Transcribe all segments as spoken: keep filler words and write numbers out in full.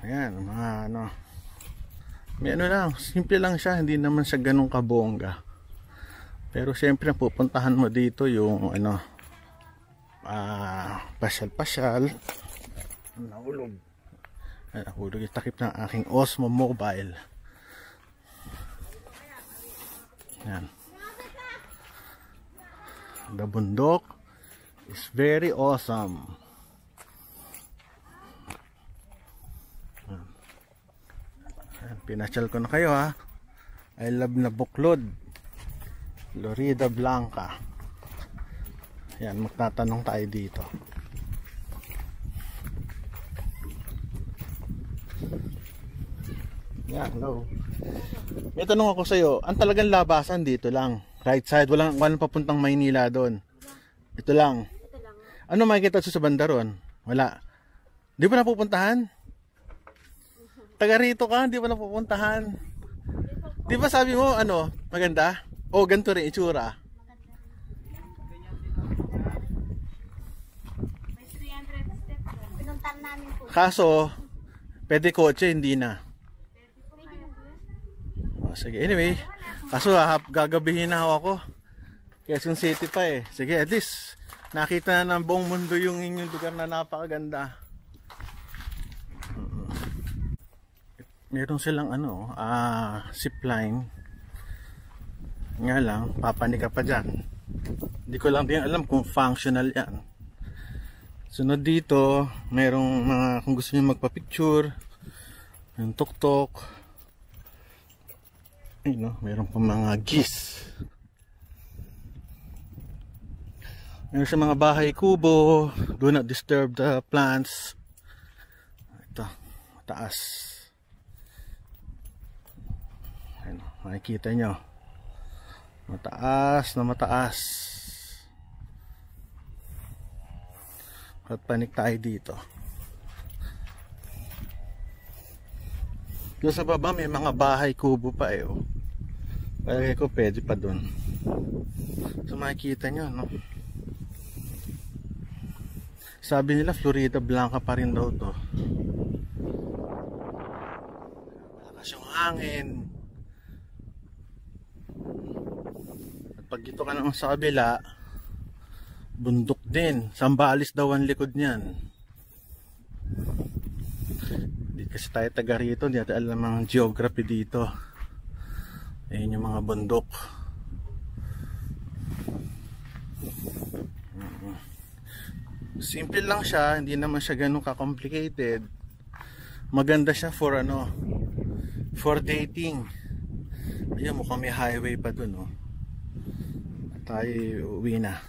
Ayan, mga ano. May ano lang, simple lang siya, hindi naman siya ganun kabongga. Pero syempre pupuntahan mo dito yung ano, ah, pasyal-pasyal. Nahulog. Ay, nahulog yung takip ng aking Osmo Mobile. Ayan. The bundok is very awesome. Pinasyal ko na kayo ha. I love na Buklod, Florida Blanca. Yan, magtatanong tayo dito. Yan, hello. May tanong ako sa iyo, ang talagang labasan dito lang, right side, walang, walang papuntang Maynila doon. Ito lang. Ano makikita sa banda ron? Wala. Di ba napupuntahan? Taga rito ka, di ba napupuntahan? Di ba sabi mo, ano, maganda? O, ganito rin itsura. Kaso, pwede kotse, hindi na. O, sige, anyway. Kaso, gagabihin na ako. Quezon City pa eh. Sige, at least, nakita na ng buong mundo yung inyong lugar na napakaganda. Meron silang ano, ah, zipline. Nga lang, papanik ka pa dyan. Hindi ko lang din alam kung functional yan. Sunod dito, merong mga, kung gusto nyo magpa-picture, yung tuk-tuk. Ay no, meron pa mga geese. Meron sa mga bahay kubo, do not disturb the plants. Ito, mataas. Makikita nyo, mataas na mataas. At panik tayo dito. Doon sa baba may mga bahay kubo pa eh oh. Palagay ko pwede pa doon. So makikita nyo no? Sabi nila Florida Blanca pa rin daw to. Malakas yung hangin. Pag ito ka naman sa kabila, bundok din. Sambales daw ang likod niyan. Hindi kasi tayo taga rito, hindi natin alam ang geography dito. Ayun yung mga bundok. Simple lang siya, hindi naman siya ganun ka-complicated. Maganda siya for ano, for dating. Ayun, mukhang may highway pa dun oh. Tayo uwi na.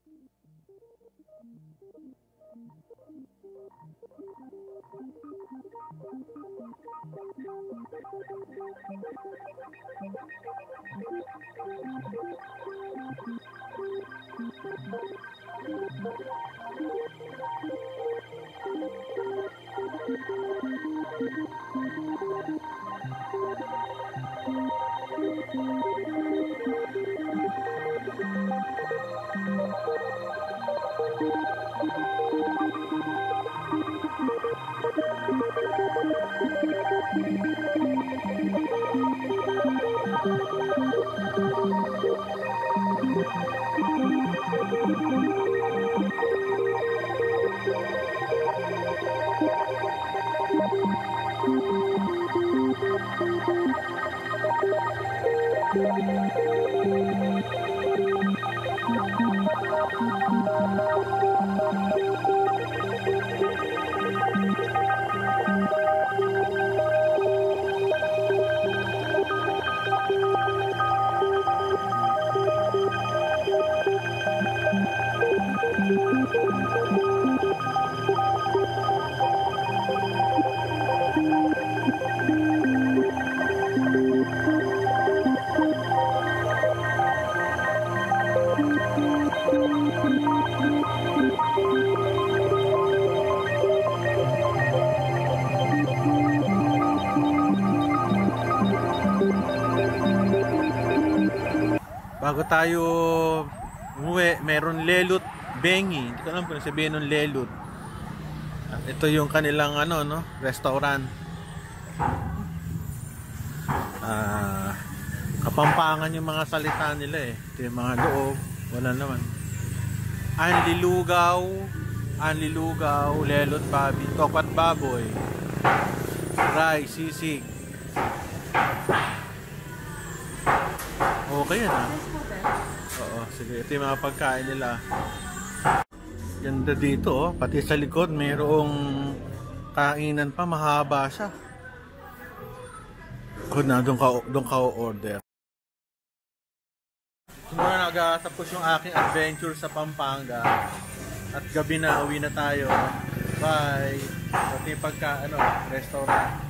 Bago tayo umuwi, meron Lelut Bengi. Hindi ko alam kung sabihin ng Lelut. At ito yung kanilang ano, no, restaurant. Ah, Kapampangan yung mga salita nila eh. Ito yung mga loob. Wala naman. Anlilugaw, Anlilugaw, Lelot Babi, Tokwat Baboy, Ray, Sisig. Okay yan ah. Oo, sige. Ito yung mga pagkain nila. Ganda dito oh. Pati sa likod mayroong kainan pa. Mahaba siya. Kung na doon ka, doon ka order. Muna nag-tapos yung aking adventure sa Pampanga. At gabi na, uwi na tayo. Bye. Pati yung pagka, ano, restaurant.